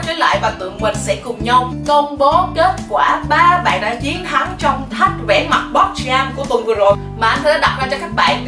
trở lại và tụi mình sẽ cùng nhau công bố kết quả 3 bạn đã chiến thắng trong thách vẽ mặt box jam của tuần vừa rồi mà anh Thư đã đặt ra cho các bạn.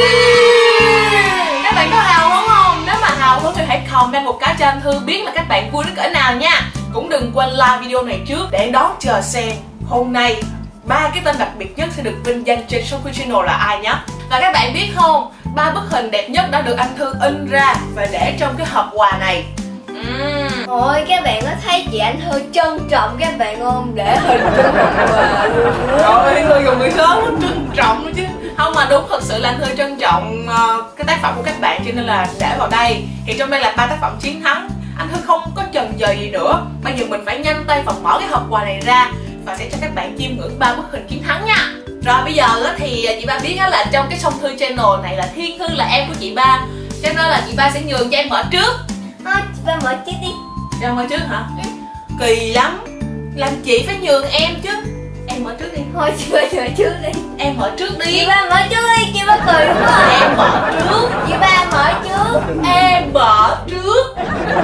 Các bạn có hào hứng không? Nếu mà hào hứng thì hãy comment một cái cho anh Thư biết là các bạn vui đến cỡ nào nha. Cũng đừng quên like video này trước để đón chờ xem hôm nay 3 cái tên đặc biệt nhất sẽ được vinh danh trên Shopee Channel là ai nhé. Và các bạn biết không, 3 bức hình đẹp nhất đã được anh Thư in ra và để trong cái hộp quà này. Ôi các bạn có thấy chị anh Thư trân trọng các bạn không? Để hình trong hộp quà luôn. Trời ơi, Thư dùng người lớn trân trọng nữa chứ. Không mà đúng, thật sự là anh Thư trân trọng cái tác phẩm của các bạn cho nên là để vào đây. Thì trong đây là 3 tác phẩm chiến thắng. Anh Thư không có chần chờ gì nữa. Bây giờ mình phải nhanh tay và mở cái hộp quà này ra và sẽ cho các bạn chiêm ngưỡng 3 bức hình chiến thắng nha. Rồi bây giờ thì chị Ba biết là trong cái Song Thư Channel này là Thiên Thư là em của chị Ba, cho nên là chị Ba sẽ nhường cho em mở trước. Thôi chị Ba mở trước đi. Cho em mở trước hả? Kỳ lắm, làm chị phải nhường em chứ. Em mở trước đi. Thôi chị Ba mở trước đi. Em mở trước đi. Chị Ba mở trước đi, chị Ba cười đúng không? Em mở trước. Chị Ba mở trước. Em mở trước.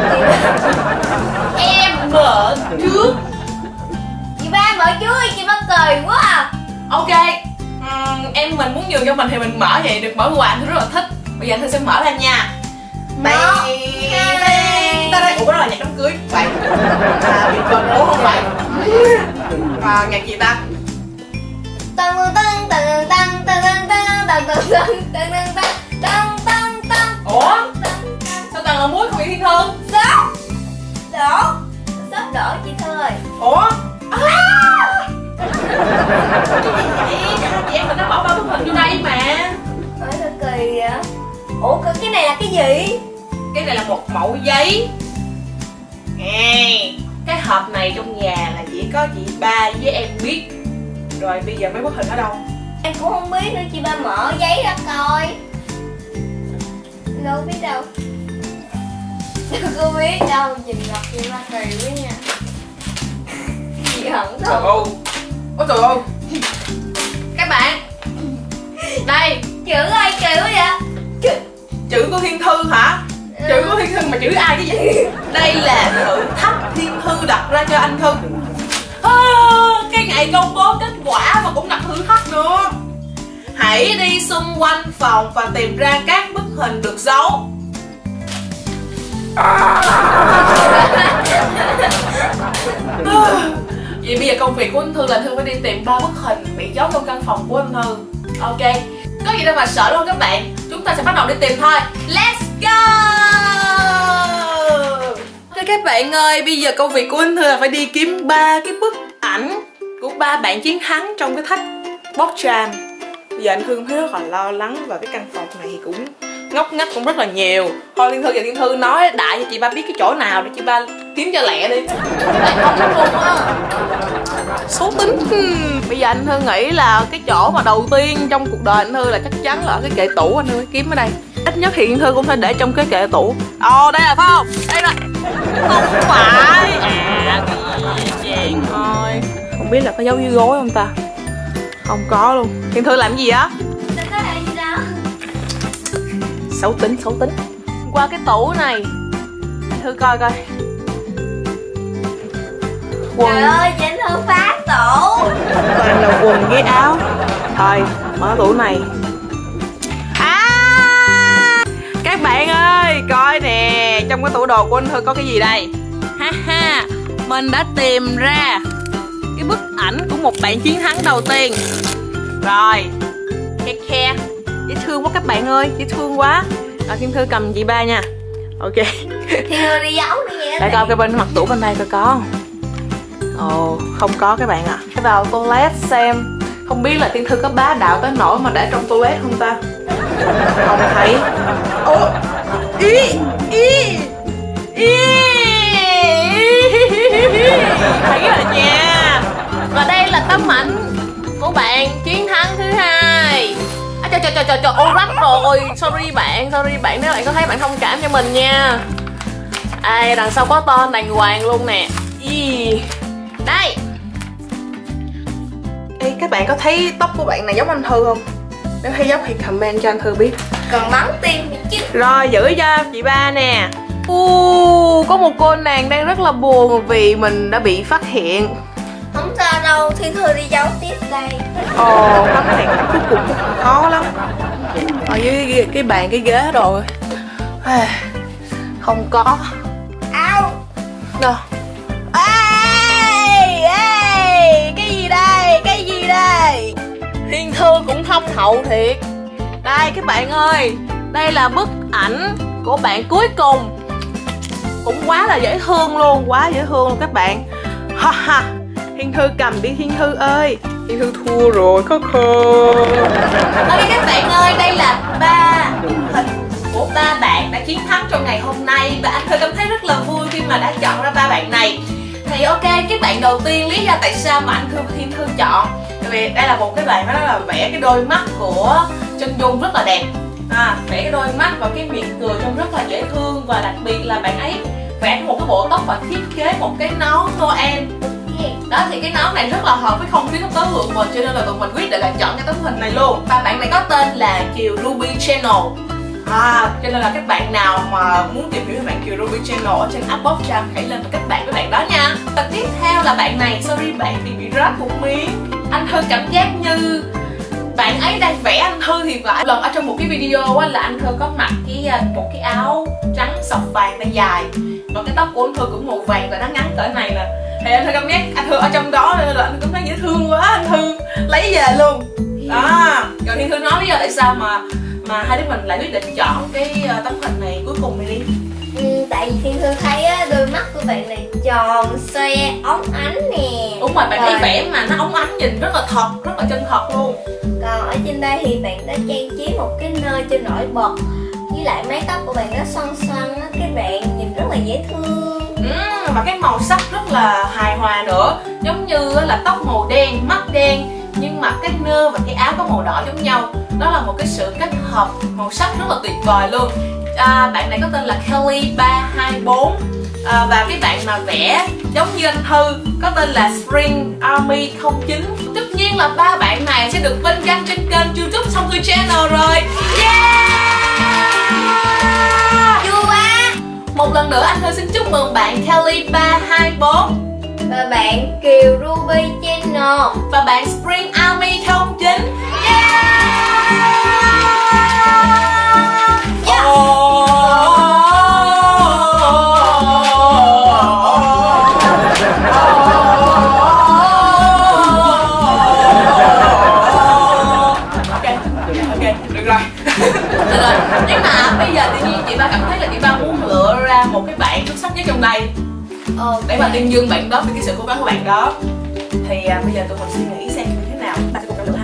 Em mở trước. Chị Ba mở trước đi, chị Ba cười quá à. Ok, em mình muốn nhường cho mình thì mình mở vậy, được mở quà anh Thư rất là thích. Bây giờ anh Thư sẽ mở ra nha. Ủa cái đó là nhạc đám cưới. Vậy bị quên ủa không phải. Nhạc gì ta? Tăng tăng tăng tăng tăng tăng tăng tăng tăng tăng tăng tăng tăng. Ủa? Sao toàn là muối không vậy Thiên Thư? Sốt đổ. Sốt đổ chị Thư ơi. Ủa? Cái gì vậy? Chị em mình đã bỏ 3 bức hình vô đây mà. Ôi sao kỳ vậy? Ủa cái này là cái gì? Cái này là một mẫu giấy. Cái hộp này trong nhà là chỉ có chị Ba với em biết. Rồi bây giờ mấy bức hình ở đâu? Em cũng không biết nữa, chị Ba mở giấy ra coi. Đâu biết đâu. Đâu có biết đâu, nhìn ngọc chị Ba kỳ quá nha. Chị hận Trời thôi. ơi. Ôi trời ơi. Các bạn, đây. Chữ ai kỳ quá vậy? Chữ của Thiên Thư hả? Chữ của Thiên Thư mà chữ ai cái gì? Đây là thử thách Thiên Thư đặt ra cho anh Thư. Cái ngày công bố kết quả mà cũng đặt thử thách nữa. Hãy đi xung quanh phòng và tìm ra các bức hình được giấu. Vậy bây giờ công việc của anh Thư là anh Thư phải đi tìm 3 bức hình bị giấu trong căn phòng của anh Thư. Ok, có gì đâu mà sợ luôn các bạn. Chúng ta sẽ bắt đầu đi tìm thôi. Let's go. Ok các bạn ơi, bây giờ công việc của anh Thư là phải đi kiếm 3 cái bức ảnh của 3 bạn chiến thắng trong cái thách box jam. Bây giờ anh Thư thấy rất là lo lắng và cái căn phòng này thì cũng ngóc ngách cũng rất là nhiều. Thôi Thiên Thư và Thiên Thư nói đại cho chị Ba biết cái chỗ nào để chị Ba kiếm cho lẹ đi. Tại không có luôn á. Số tính. Bây giờ anh Thư nghĩ là cái chỗ mà đầu tiên trong cuộc đời anh Thư là chắc chắn là ở cái kệ tủ. Anh Thư phải kiếm ở đây. Ít nhất thì anh Thư cũng phải để trong cái kệ tủ. Đây là phải không? Đây là không phải. Chèn thôi. Không biết là có giấu dưới gối không ta? Không có luôn. Thiên Thư làm gì á? Sao có làm gì đâu? Xấu tính. Qua cái tủ này anh Thư coi coi. Quần. Trời ơi, chị anh Thư phá tủ. Toàn là quần với áo. Thôi, mở tủ này. Các bạn ơi, coi nè, trong cái tủ đồ của anh Thư có cái gì đây? Ha, mình đã tìm ra cái bức ảnh của một bạn chiến thắng đầu tiên. Rồi, khe, dễ thương quá các bạn ơi, dễ thương quá. Rồi Thiên Thư cầm chị Ba nha. Ok. Thì Thư đi giấu đi vậy. Để coi cái bên mặt tủ bên đây coi có không. Không có các bạn ạ. Phải vào toilet xem. Không biết là Thiên Thư có bá đạo tới nỗi mà để trong toilet không ta? Không thấy. Thấy rồi nha. Và đây là tấm ảnh của bạn chiến thắng thứ 2. Trời, ô rách rồi. Sorry bạn nếu bạn có thấy bạn thông cảm cho mình nha. Đằng sau có tên đàng hoàng luôn nè. Đây. Các bạn có thấy tóc của bạn này giống anh Thư không? Nếu thấy giống thì comment cho anh Thư biết. Còn bắn tim thì chứ. Rồi giữ cho chị Ba nè. Có một cô nàng đang rất là buồn vì mình đã bị phát hiện. Không sao đâu, Thiên Thư đi giấu tiếp đây. Phát hiện cuối cùng khó lắm. Ở dưới cái bàn cái ghế rồi. Không có. Ao. Đâu? Cái gì đây? Thiên Thư cũng thông hậu thiệt. Đây các bạn ơi, đây là bức ảnh của bạn cuối cùng. Cũng quá là dễ thương luôn, quá dễ thương luôn các bạn. Ha ha. Thiên Thư cầm đi Thiên Thư ơi. Thiên Thư thua rồi, khóc ok các bạn ơi, đây là 3 hình của 3 bạn đã chiến thắng trong ngày hôm nay. Và anh Thư cảm thấy rất là vui khi mà đã chọn ra 3 bạn này. Thì ok, cái bạn đầu tiên, lý do tại sao mà anh Thư và Thiên Thư chọn, tại vì đây là một cái bạn đó là vẽ cái đôi mắt của Chân Dung rất là đẹp. Vẽ cái đôi mắt và cái miệng cười trông rất là dễ thương. Và đặc biệt là bạn ấy vẽ một cái bộ tóc và thiết kế một cái nón Noel. Đó thì cái nón này rất là hợp với không khí sắp tới vượng mình, cho nên là tụi mình quyết định là chọn cái tấm hình này luôn. Và bạn này có tên là Kiều Ruby Channel. Cho nên là các bạn nào mà muốn tìm hiểu về bạn Kiều Ruby Channel ở trên app Bookchamp hãy lên và kết bạn với bạn đó nha. Và tiếp theo là bạn này, sorry bạn thì bị rớt một miếng. Anh Thư cảm giác như bạn ấy đang vẽ anh Thư thì phải. Lần ở trong một cái video á là anh Thư có mặc một cái áo trắng sọc vàng tay dài, và cái tóc của anh Thư cũng màu vàng và nó ngắn cỡ này nè. Thì anh Thư cảm giác anh Thư ở trong đó nên là anh cũng thấy dễ thương quá, anh Thư lấy về luôn. Đó, rồi Thiên Thư nói lý do tại sao mà hai đứa mình lại quyết định chọn cái tấm hình này cuối cùng này đi. Tại vì Thiên Thư thấy đôi mắt của bạn này tròn xoe óng ánh nè. Đúng rồi, bạn ấy vẽ mà nó óng ánh, nhìn rất là thật, rất là chân thật luôn. Còn ở trên đây thì bạn đã trang trí một cái nơi cho nổi bật, với lại mái tóc của bạn nó xoăn xoăn á, cái bạn nhìn rất là dễ thương. Và cái màu sắc rất là hài hòa nữa, giống như là tóc màu đen, mắt đen, nhưng mà cái nơ và cái áo có màu đỏ giống nhau. Đó là một cái sự kết hợp màu sắc rất là tuyệt vời luôn. Bạn này có tên là Kelly 324. Và cái bạn mà vẽ giống như anh Thư có tên là Spring Army 09. Tất nhiên là 3 bạn này sẽ được vinh danh trên kênh YouTube Song Thư Channel rồi. Vui quá. Một lần nữa anh Thư xin chúc mừng bạn Kelly 324 và bạn Kiều Ruby Channel và bạn Spring Army 09. Nhưng mà bây giờ tự nhiên chị ba cảm thấy là chị ba muốn lựa ra một cái bạn xuất sắc nhất trong đây để mà tuyên dương bạn đó vì cái sự cố gắng của bạn đó. Thì bây giờ tụi mình suy nghĩ xem như thế nào, ta sẽ cùng nhau lựa ha.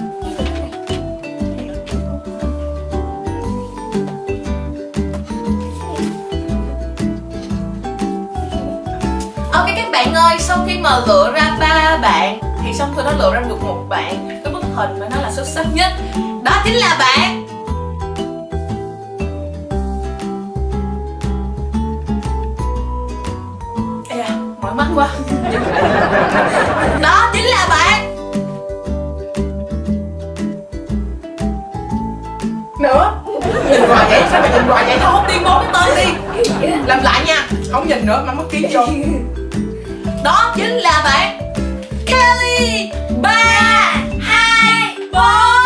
Ok các bạn ơi, sau khi mà lựa ra 3 bạn thì Song Thư đã lựa ra được một bạn cái bức hình mà nó là xuất sắc nhất. Đó chính là bạn mỏi mắt quá. Đó chính là bạn nữa. Nhìn hoài vậy, sao mày nhìn hoài vậy? Thôi không tuyên bố cái tên đi. Làm lại nha, không nhìn nữa mà mất ký vô. Đó chính là bạn Kelly 324.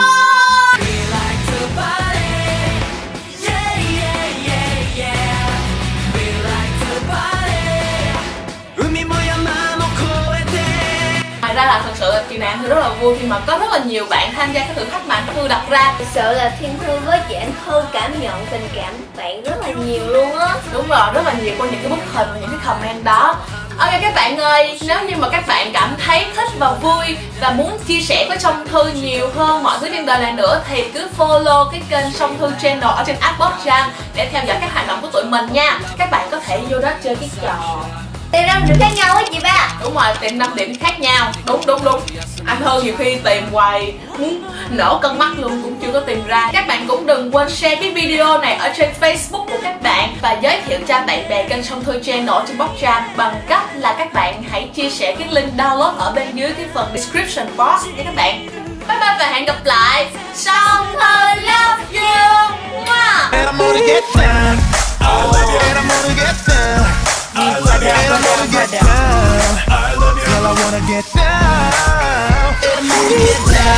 Ra là thật sự là chị này Anh Thư rất là vui khi mà có rất là nhiều bạn tham gia cái thử thách mà Anh Thư đặt ra. Thật sự là Thiên Thư với chị Anh Thư cảm nhận tình cảm của bạn rất là nhiều luôn á. Đúng rồi, rất là nhiều qua những cái bức hình và những cái comment đó. Ok các bạn ơi, nếu như mà các bạn cảm thấy thích và vui và muốn chia sẻ với Song Thư nhiều hơn mọi thứ trên đời này nữa thì cứ follow cái kênh Song Thư Channel ở trên app Bookchamp để theo dõi các hoạt động của tụi mình nha. Các bạn có thể vô đó chơi cái trò tìm 5 điểm khác nhau á chị ba. Đúng rồi, tìm 5 điểm khác nhau. Đúng. Anh Thư nhiều khi tìm hoài muốn nổ con mắt luôn cũng chưa có tìm ra. Các bạn cũng đừng quên share cái video này ở trên Facebook của các bạn và giới thiệu cho bạn bè kênh Song Thư Channel trên Bookchamp bằng cách là các bạn hãy chia sẻ cái link download ở bên dưới cái phần description box nha các bạn. Bye bye và hẹn gặp lại. Song Thư love you.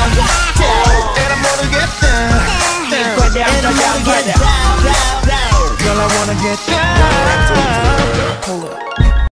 down, and I'm gonna get down. And I'm gonna get down.